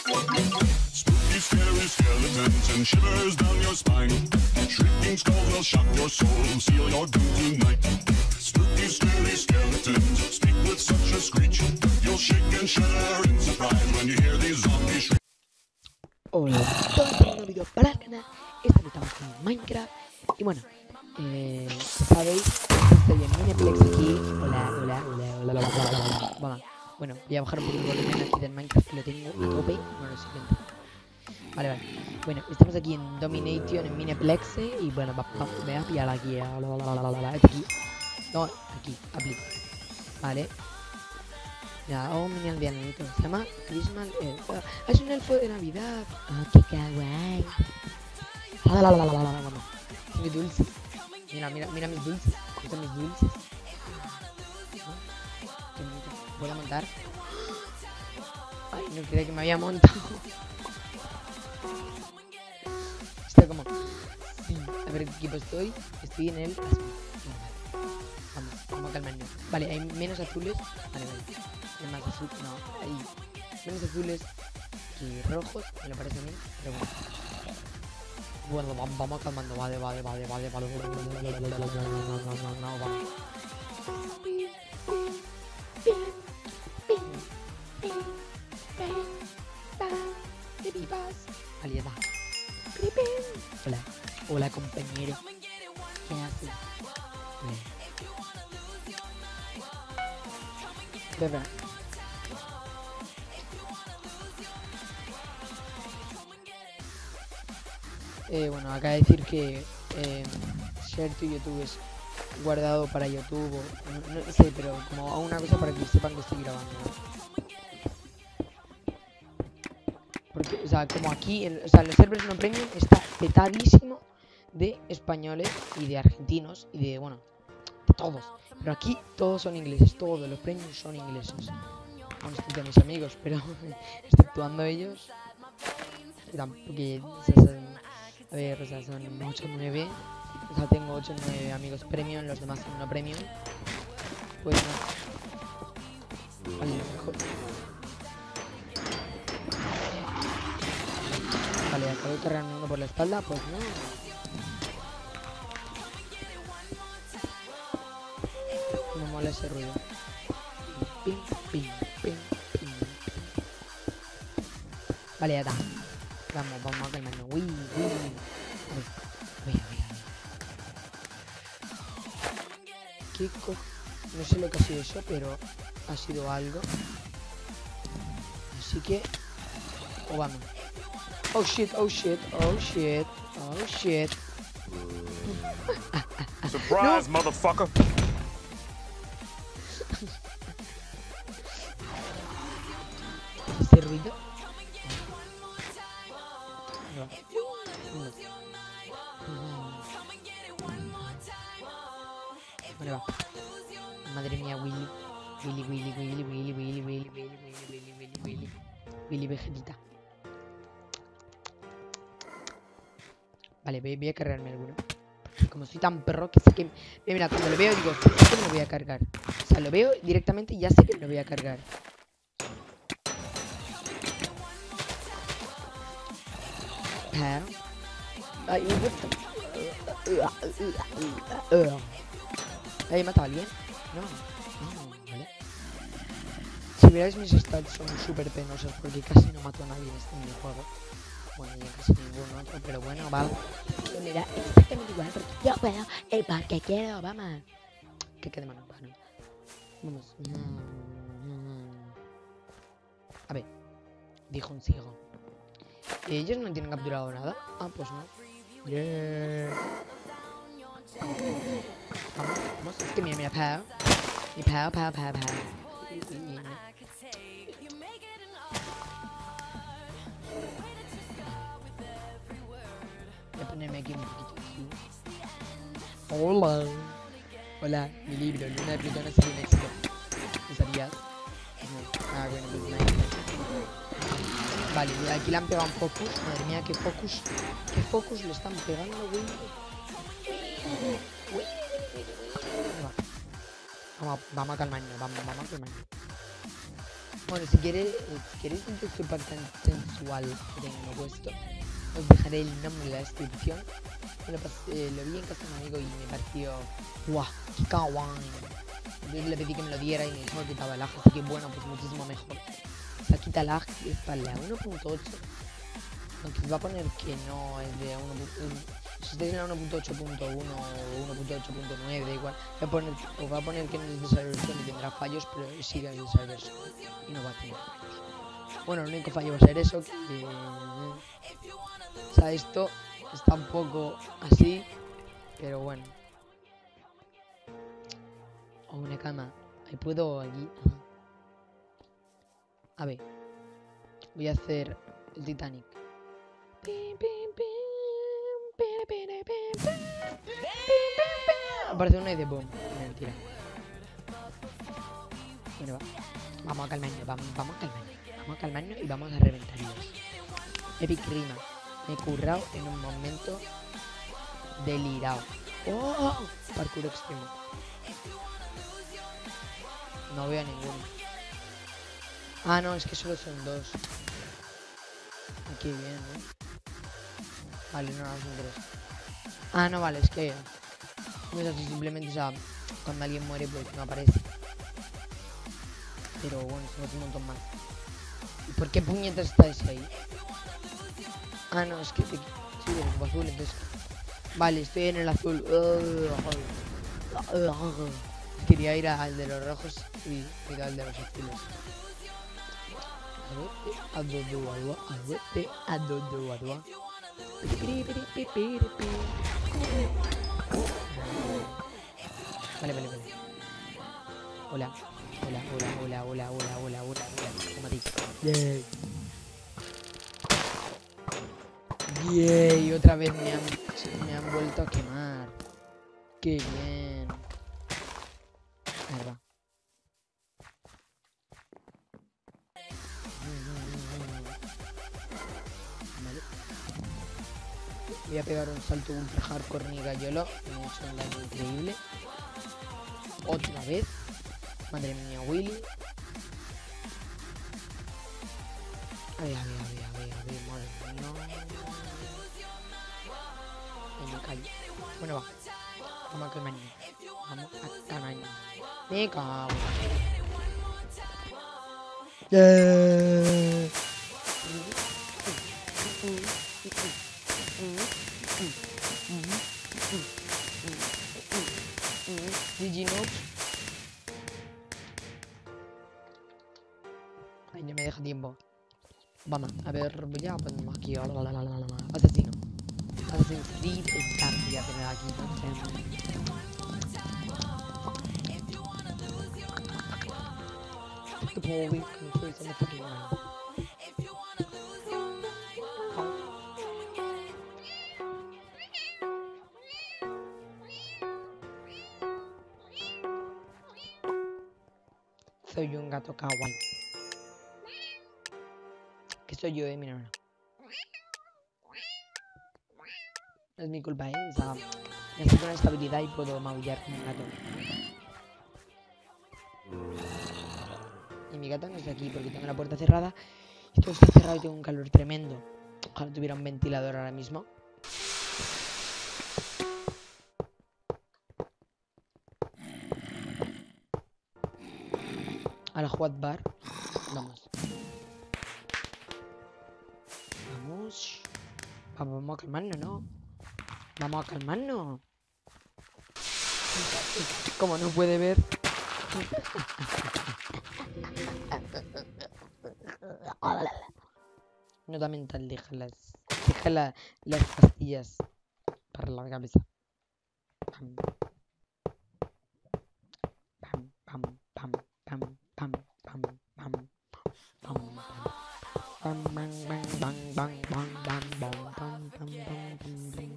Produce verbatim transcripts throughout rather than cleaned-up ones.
Spooky, scary skeletons and shivers down your spine. Shrieking skulls will shock your soul, seal your doom tonight. Spooky, scary skeletons speak with such a screech. You'll shake and shudder in surprise when you hear these zombies shriek. Hola, todos en un nuevo vídeo para el canal. Esta vez estamos con Minecraft. Y bueno, eh, sabéis, estoy en Mineplex aquí. Hola, hola, hola, hola, hola, hola, hola, hola. Bueno, voy a bajar un poquito el volumen aquí del Minecraft, que lo tengo a tope. Bueno, siguiente. Vale, vale. Bueno, estamos aquí en Domination, en Mineplex. Y bueno, va, va, me voy a pillar aquí. La, la, la, la, la, la, aquí. No, aquí, aplico. Vale. Ya, oh, mi aldeanito. Se llama Christmas. Eh, uh, es un elfo de Navidad. Oh, qué kawaii. La, la, la, la, la, la, la, la. Mi dulce. Mira, mira, mira mis dulces. Estos mis dulces. ¿No? Qué bonito. ¿Puedo montar? Ay, no creía que me había montado. Estoy como... Sí. A ver, ¿qué equipo estoy? Estoy en el... Vamos, vamos a calmarnos. Vale, hay menos azules. Vale, vale. Hay más azul. No, hay menos azules que rojos, me lo parece a mí. Pero bueno. Bueno, vamos, vamos calmando. Vale, vale, vale, vale, vale. No, vamos. Vale, ya está. Hola. Hola, compañero. ¿Qué haces? Bebé. Eh, bueno, acaba de decir que eh, share to YouTube es guardado para YouTube o no, no sé, pero como a una cosa para que sepan que estoy grabando, ¿no? Porque, o sea, como aquí, el, o sea, los servers no premium está petadísimo de españoles y de argentinos y de, bueno, de todos. Pero aquí todos son ingleses, todos los premios son ingleses. Bueno, excepto mis amigos, pero exceptuando ellos, porque, o sea, son, a ver, o sea, son ocho o nueve. O sea, tengo ocho o nueve amigos premium, los demás son no premium. Pues no. Vale, mejor. Vale, acabo de cargarme uno por la espalda, pues no. Me mola ese ruido. Pim, pim, pim, pim, pim. Vale, ya está. Vamos, vamos a calmarnos. Uy, uy. Uy, uy, uy. ¿Qué co... No sé lo que ha sido eso, pero ha sido algo. Así que... Oh, vamos. Oh, shit, oh, shit, oh, shit, oh, shit. Surprise, no. Motherfucker. ¿Ese ruido? No. No. Vale, va. Madre mía, Willy. Willy, Willy, Willy, Willy, Willy, Willy, Willy, Willy, Willy, Willy, Willy. Willy Vegetita. Vale, voy, voy a cargarme alguno. Como soy tan perro que sé que... Mira, cuando lo veo digo, sé que me lo voy a cargar. O sea, lo veo directamente y ya sé que me lo voy a cargar. Ay, me gusta. ¿Ahí mata a alguien? No, no, vale. Si vierais mis stats son súper penosos porque casi no mato a nadie en este minijuego. Bueno, ya casi ningún otro, pero bueno, vale. Me da exactamente igual porque yo puedo y porque quiero, vamos. Que quede mano, vale. Vamos. A ver, dijo un ciego. ¿Ellos no tienen capturado nada? Ah, pues no. Yeah. Vamos, vamos. Es que mira, mira, Pau. Mi Pau, Pau, Pau, Pau. Voy a ponerme aquí un poquito. Hola. Hola, mi libro, Luna de Plutón ha sido un éxito. ¿Lo sabías? No. Ah, bueno, pues no. Vale, aquí le han pegado un focus. Madre mía, qué focus. Qué focus le están pegando, güey. Vamos, vamos a calmarnos, vamos, vamos a calmarnos. Bueno, si queréis, eh, si queréis un texto tan sensual que tengo puesto, os dejaré el nombre en la descripción. Me lo, pasé, lo vi en casa de un amigo y me pareció ¡guau! ¡Qué kawaii! Entonces le pedí que me lo diera y me dijo que quitaba lag, así que bueno, pues muchísimo mejor. O sea, quita lag y es para la uno punto ocho. Aunque os va a poner que no es de uno punto uno. Si estáis en la uno punto ocho punto uno o uno punto ocho punto nueve, da igual. Va a poner, os va a poner que no es de server version y tendrá fallos, pero sigue de server version y no va a tener fallos. Bueno, el único fallo va a ser eso, que... O sea, esto está un poco así, pero bueno. O una cama. Ahí puedo aquí. Ajá. A ver. Voy a hacer el Titanic. Aparece una y de boom. Mentira. Bueno, va. Vamos a calmarnos, vamos, vamos a calmarnos. Vamos a calmarnos y vamos a reventarlos. Epic rima. Me he currado en un momento delirado. ¡Oh! Parkour extremo. No veo a ninguno. Ah, no, es que solo son dos. Aquí bien, ¿no? Vale, no, no son tres. Ah, no, vale, es que no es así, simplemente, o sea, cuando alguien muere pues no aparece. Pero bueno, somos un montón más. ¿Y por qué puñetas estáis ahí? Ah, no, es que te... sí, del equipo azul, entonces... Vale, estoy en el azul. Quería ir al de los rojos y ir al de los azules. Vale, vale, vale. Hola, hola, hola, hola, hola, hola, hola, hola, hola. Como a ti. Yay. Yay, otra vez me han, me han vuelto a quemar. Qué bien. A ver, va. Vale. Voy a pegar un salto ultra hardcore ni gallolo. Me he hecho un daño increíble. Otra vez. Madre mía, Willy. A ver, a ver, a ver, a ver, a ver, madre mía. Ahí me callo. Bueno, va. Vamos a calmarnos. Vamos a calmarnos. Me cago. Yeah. G G no. Ay, no me deja tiempo. Vamos, a ver, voy a ponerme aquí. Asesino. Assassin's Creed está voy a tener aquí, no sé. Soy un gato kawaii. Que soy yo, eh, mira, mira. No es mi culpa, eh. O sea, necesito una estabilidad y puedo maullar como un gato. Y mi gato no está aquí porque tengo la puerta cerrada. Y todo está cerrado y tengo un calor tremendo. Ojalá tuviera un ventilador ahora mismo. A la Juat Bar. Vamos. Vamos. Vamos a calmarnos, ¿no? Vamos a calmarnos. Como no puede ver. Nota mental, deja las. Deja la, las pastillas para la cabeza. Pam. Pam, pam, pam, pam, pam, pam, pam, pam, pam, bang, bang, bang, bang, bang, bang, bang, bang, bang, bang.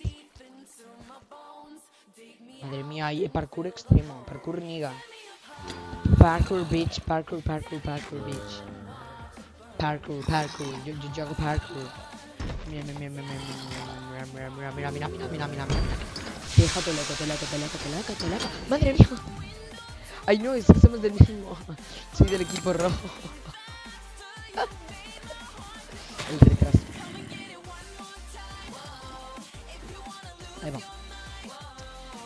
Madre mía, hay parkour extremo, parkour niga. Parkour bitch, parkour, parkour, parkour bitch. Parkour, parkour, yo, yo, yo hago parkour. Mira, mira, mira, mira, mira, mira, mira, mira, mira, mira, mira, mira. Déjate loco, te loco, te loco, te loco, te loco. Madre mía. Ay no, es que somos del mismo. Soy del equipo rojo.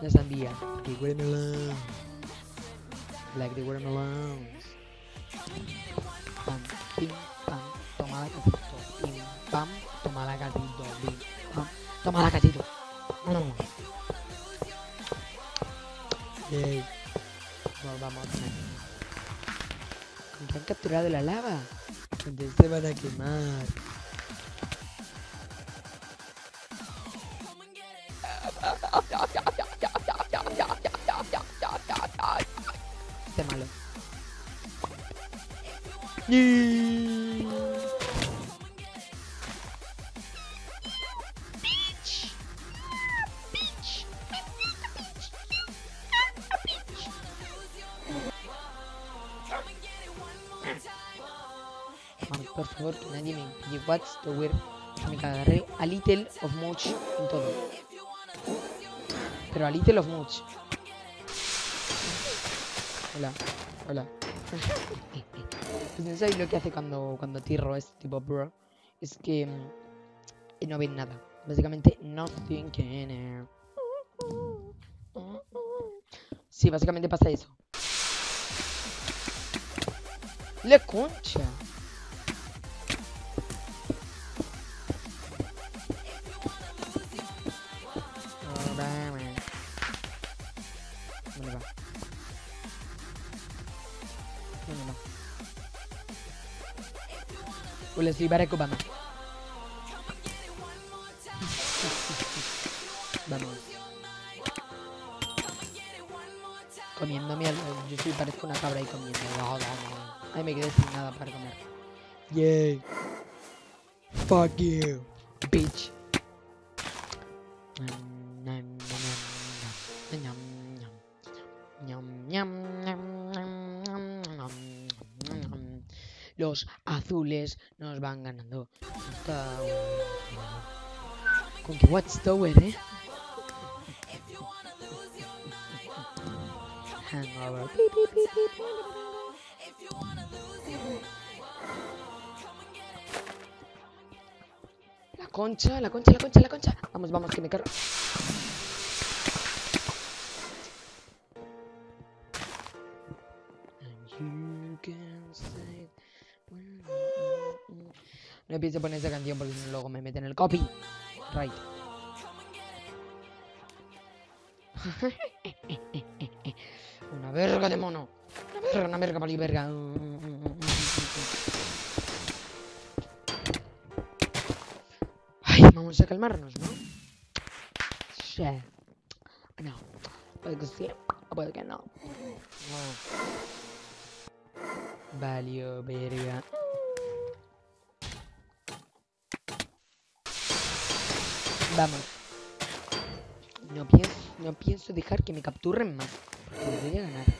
La sandía. Like the watermelon. Like the watermelons. Pam, pim, pam. Toma la gatito. Pim, pam. Toma la gatito. Pim, pam. Toma la gatito. Mm. Yay. Nos vamos a comer. ¿Con qué han capturado la lava? Entonces se van a quemar. Este malo. Vamos, por favor, que nadie me impide. What's the word? Me cagaré a little of much en todo. Pero a little of much. Hola, hola. Pues no sabéis lo que hace cuando, cuando tirro este tipo, bro. Es que mm, no ven nada. Básicamente, nothing can. Sí, básicamente pasa eso. La concha. ¿Dónde va? ¿Dónde va? Hola, soy Barack Obama. Vamos. Comiendo mierda. Yo soy, parezco una cabra ahí comiendo. Ay, me quedé sin nada para comer. Yay. Fuck you, bitch. Los azules nos van ganando. Con que Watchtower, eh. Hangover. La concha, la concha, la concha, la concha. Vamos, vamos, que me cargo. No empiezo poner esa canción porque si no luego me meten el copy. Right. Una verga de mono. Una verga, una verga, pali verga. Ay, vamos a calmarnos, ¿no? Sí. No. Puede que sí, o puede que no. No. Valió, verga. Vamos. No pienso, no pienso dejar que me capturen más. Porque voy a ganar.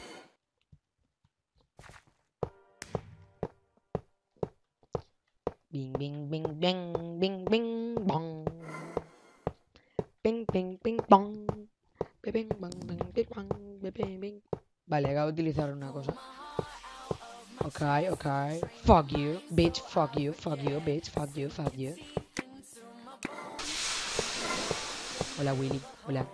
Bing, bing, bing, bing, bing, bing, bong. Bing, bing, bing, bong. Bing, bong, bing, bing, bong. Bing, bing. Vale, acabo de utilizar una cosa. Ok, ok. Fuck you, bitch, fuck you, fuck you, bitch, fuck you, fuck you. Hola, Willy, hola.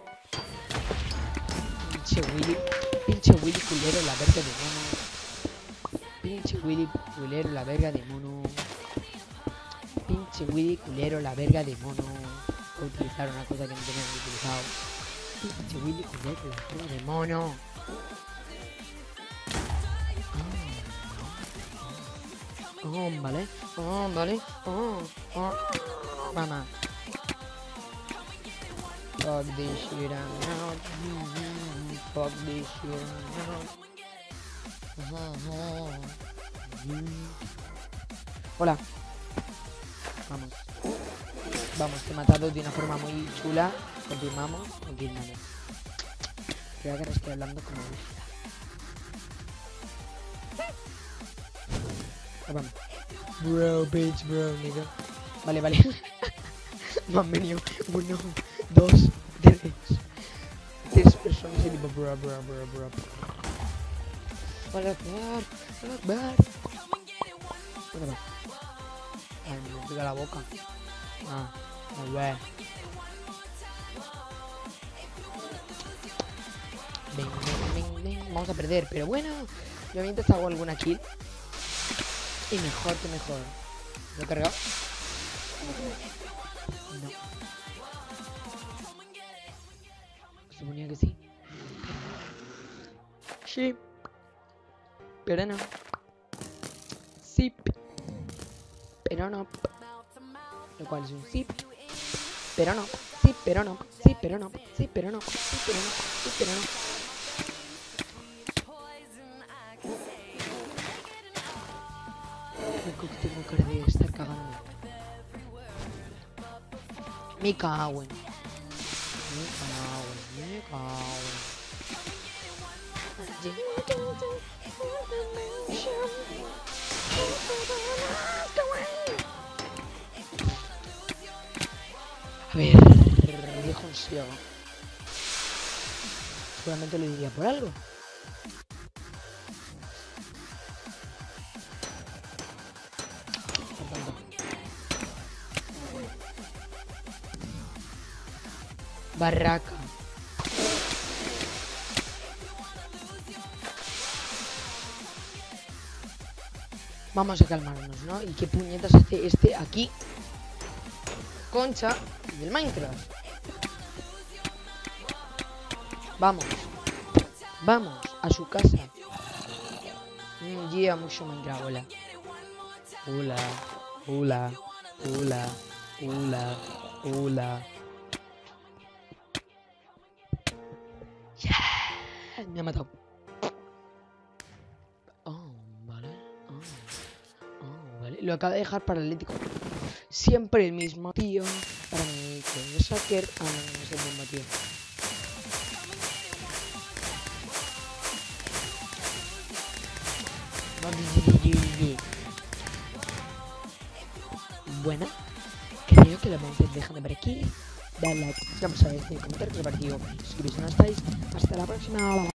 Pinche Willy, pinche Willy culero, la verga de mono. Pinche Willy culero, la verga de mono. Pinche Willy culero, la verga de mono. Voy a utilizar una cosa que no tenía utilizado. Pinche Willy culero, la verga de mono. Oh, vale, oh, vale, oh, oh, mamá. Fuck this shit, I'm out. Mm-hmm. Fuck this shit, I'm out. Uh-huh. Mm-hmm. Hola. Vamos. Vamos, te he matado de una forma muy chula. Confirmamos, confirmamos. Creo que no estoy hablando como gusta. Ah, vamos. Bro, bitch, bro, nigga. Vale, vale. No han venido. Uno, dos, tres. Tres personas y tipo bro, bro, bro, bro. Hola, Akbar. Hola, Akbar. ¿Dónde va? Ay, me pega la boca. Ah, no ve. vamos a perder. Pero bueno, yo mientras hago alguna kill. Y mejor que mejor. ¿Lo he cargado? No. Suponía que sí. Sí. Pero no. Sí. Pero no. Lo cual es un sí. Pero no. Sí, pero no. Sí, pero no. Sí, pero no. Sí, pero no. Sí, pero no. Creo que tengo cara de estar cagando. Me cago en. Me cago en. Me cago en. A ver, viejo un ciego. Seguramente lo diría por algo. Barraca. Vamos a calmarnos, ¿no? ¿Y qué puñetas hace este aquí? Concha del Minecraft. Vamos. Vamos a su casa. Un día mucho Minecraft, hola. Hola. Hola. Hola. Hola. Hola. Yeah. Me ha matado. Oh, vale. Oh. Oh, vale. Lo acaba de dejar paralítico. Siempre el mismo tío. Para mí, que es hacker. Ah, no, no es el mismo tío. Bueno, creo que lo vamos a ir dejando por aquí. Dale like, vamos a ver, comentar qué os ha parecido. Suscribiros si no estáis. Hasta la próxima.